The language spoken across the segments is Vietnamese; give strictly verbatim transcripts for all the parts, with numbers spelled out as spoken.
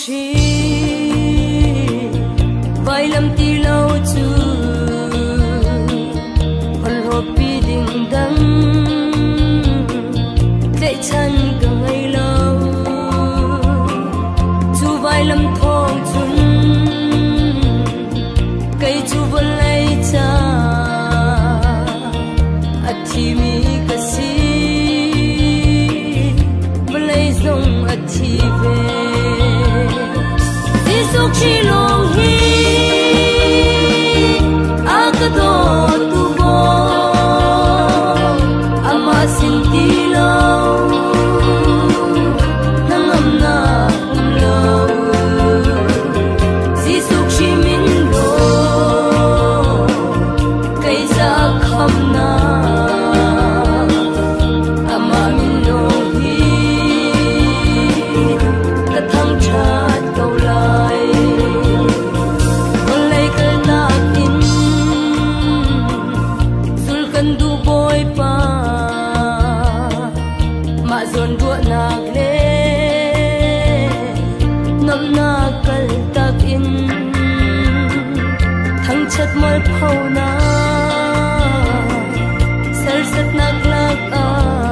chi vai lam ti lo chu hol ho pi ding dang te chan ka ngai lo chu vai lam thong chun kai chu vol lai cha athi mi ka si blai zong athi ve Jesu chi long hi akado tu bo ama sin ti lo nangam na um lo Jesu chi min lo kai za kham na ama min lo hi ka thang chat câu lai con lấy cái ta tin sul kan du boy pa ma zon du nak le nam na kal tak in thang chat mal phau na sar sat nak lak a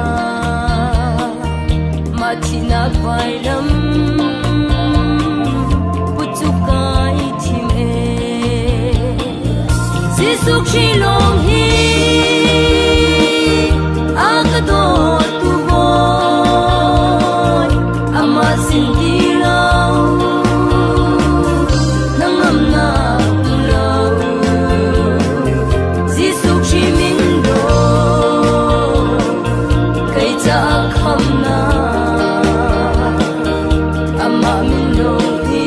ma chi nak vai lam Jesu chi long hi akado tu boy ama sin ti lo nangam na lo Jesu chi min do kai cha kham na ama min lo hi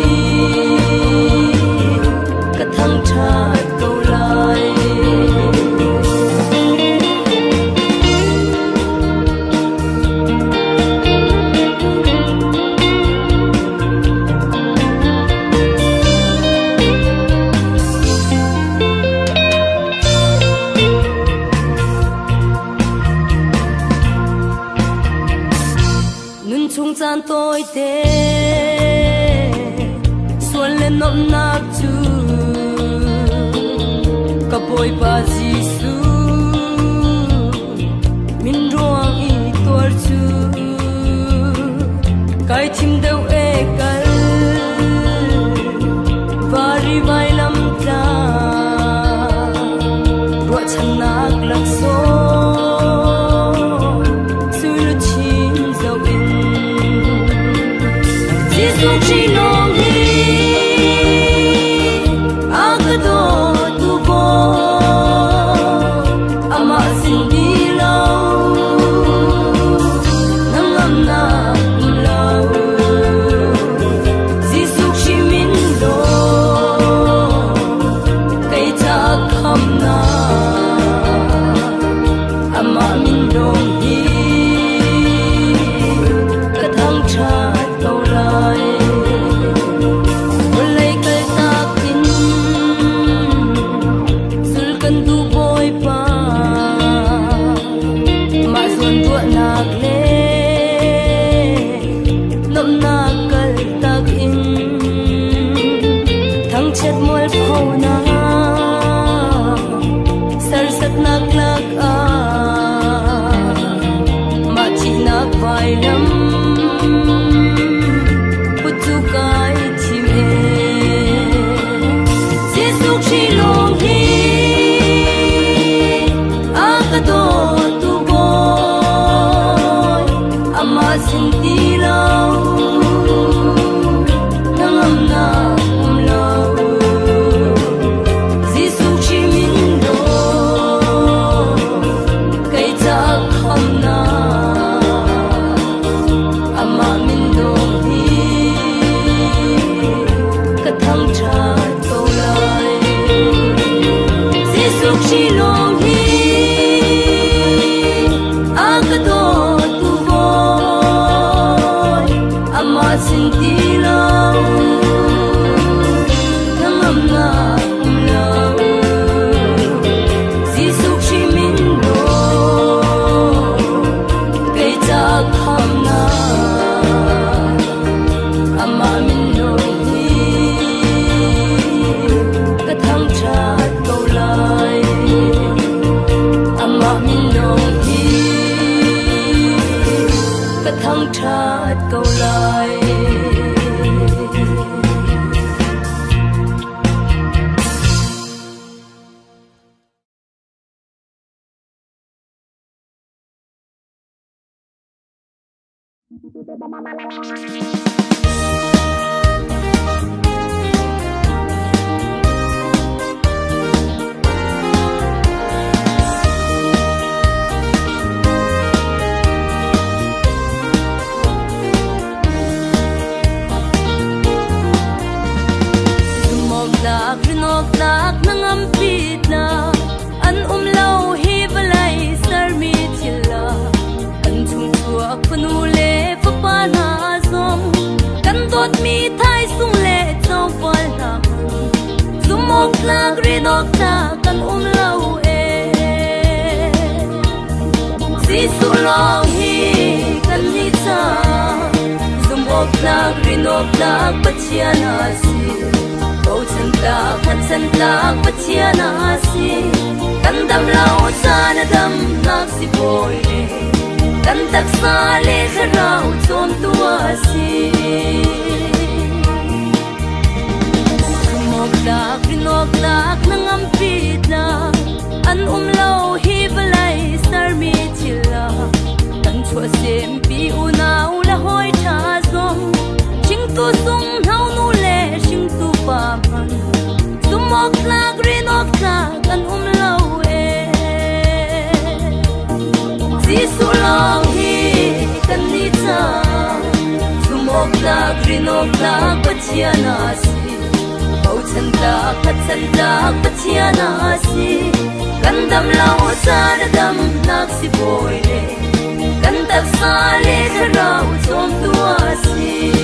ka thang tha câu lai nun chung chan tôi te xuân lên nộm nạc chu ka boy pa Jesu min ruang i tor chu kai thim deu e kal vari vai lam ta ro chan nak lak so sulu chin zo in Jesu chi long hi akado tu bo ama sin di lo nangam na lo Jesu chi min lo kai cha kham na ama min lo hi ka thang cha câu lai nak le nam na kal tak in thang chet mol phau na sar sat nak lak a ma chi nak vai lam putu kai chim e Jesu chi long hi akado sin ti lo nangam na um lo Jesu chi min do kai cha kham na Lạc rinok lạc nang ampit na an umlaw hi balay sarmi chilla an chung chua panule papana zong kan dot mi thai sung le chau pal na zumok lạc rinok ta kan umlaw e si su long hi kan ni cha zumok lạc rinok lạc pachiana si Bầu chân lạc, hạt chân lạc, bất chia na si Căn đâm lâu xa na đâm lạc si bồi lê Căn tắc xa lê khá rau chôn tua si Mộc lạc, rinok lạc, nang ampit na An um lâu hi balay sar mi chila Căn chua xem pi u nao la hoi cha zong Ching tu sung hao nu lê, ching tu pa man Sumok lạc rinok lạc an um lâu e Sisu long hi kan ni cha Sumok lạc rinok lạc pachia na si Bầu chân lạc hat chân lạc pachia na si Kan dam lâu sa na dam lạc si bồi le Kan tak sa le sa rau chom tua si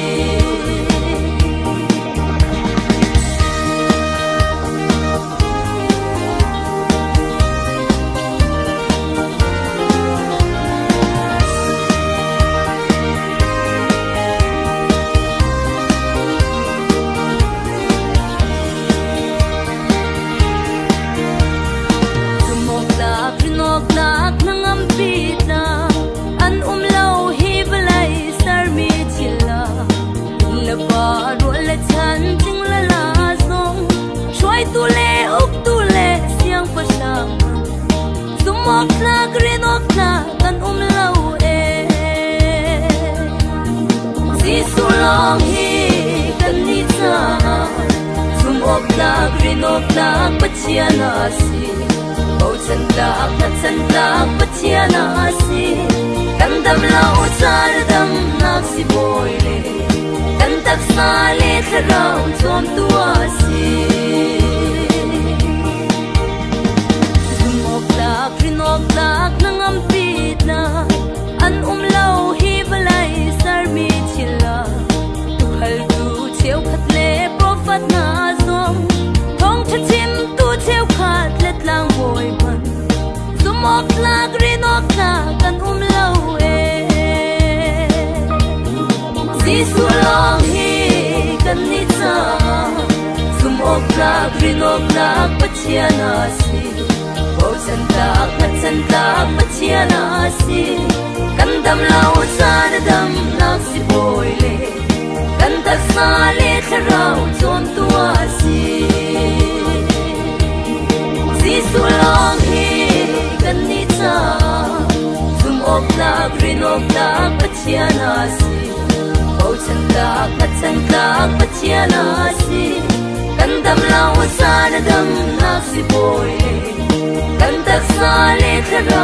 Sumok lạc rinok lạc kan um lâu e Sisu long hi kan ni cha Sumok lạc rinok lạc pachia na si Bầu chân lạc hạt chân lạc pachia na si Kan dam lâu sa na dam lạc si bồi le Kan tak sa le khá rau chom tua si Lạc rinok lạc nang ampit na An um lâu hi balay sar mi chila Tukhal tu cheo khat le profat na zong Thong cha chim tu cheo khat let lang bồi man Sumok lạc rinok lạc an um lâu e Sisu long hi kan ni cha Sumok lạc rinok lạc pachia na si Bầu chân lạc, hạt chân lạc, pachia na si Căn đâm lâu xa na đâm lạc si bồi lê Căn tak xa lê khá rau chôn tua si Sisu long hi kan ni cha Sumok lạc rinok lạc pachia na si Bầu chân lạc, hạt chân lạc, pachia na si Căn đâm lâu xa na đâm lạc si bồi lê Kan tak sa le khá